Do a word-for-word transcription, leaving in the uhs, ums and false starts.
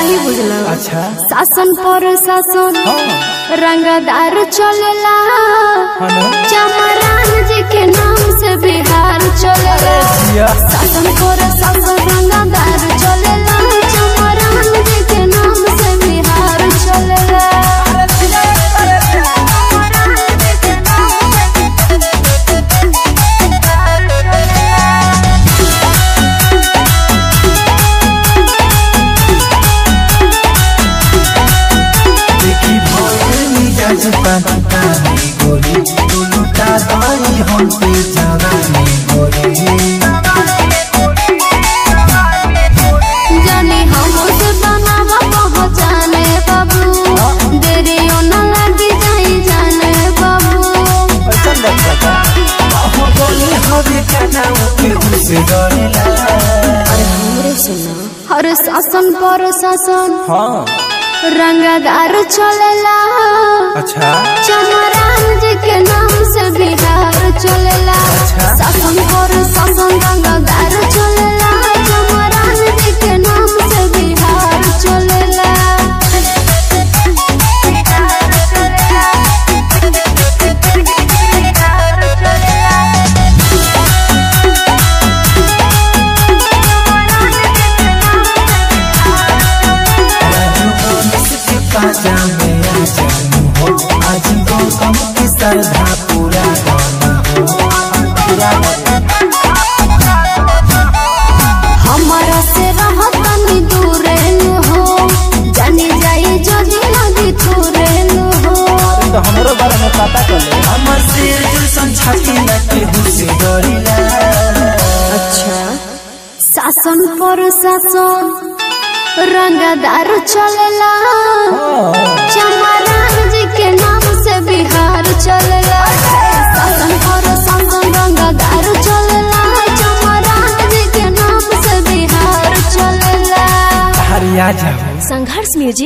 नहीं बुझलो। अच्छा शासन पर शासन रंगदार चलेला, चमरान जी के नाम से बिहार चलेला। शासन पर शासन रंगदार चलेला, चमरान जी के नाम से बिहार चलेला। जाने हमसे बनावा पहचाने बाबू, देरियो न लगी जाई जाने बाबू। हर शासन पर शासन रंगदार चलेला। अच्छा चमरान जी के नाम से बिहार चलेला। शासन पर शासन रंगदार चलेला, चमरान जी के नाम से बिहार चलेला। हमारा से रहतनी दूर हो, जानी जाई जो लगी दूरे हो। तो हमरो बारे में पता कर ले। हमर सिर जैसन छाती लगे हुसे डरिला। अच्छा शासन पर शासन रंगदार चलेला, चमरान जी के नाम से बिहार चलेला। शासन पर शासन रंगदार चलेला, चमरान जी के नाम से बिहार चलेला। हरिया जाओ संघर्ष म्यूजिक।